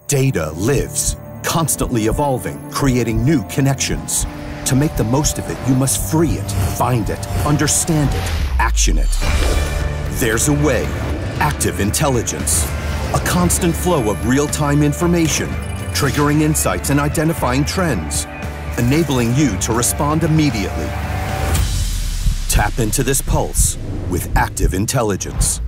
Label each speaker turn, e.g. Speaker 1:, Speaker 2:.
Speaker 1: Data lives, constantly evolving, creating new connections. To make the most of it, you must free it, find it, understand it, action it. There's a way. Active Intelligence. A constant flow of real-time information, triggering insights and identifying trends, enabling you to respond immediately. Tap into this pulse with Active Intelligence.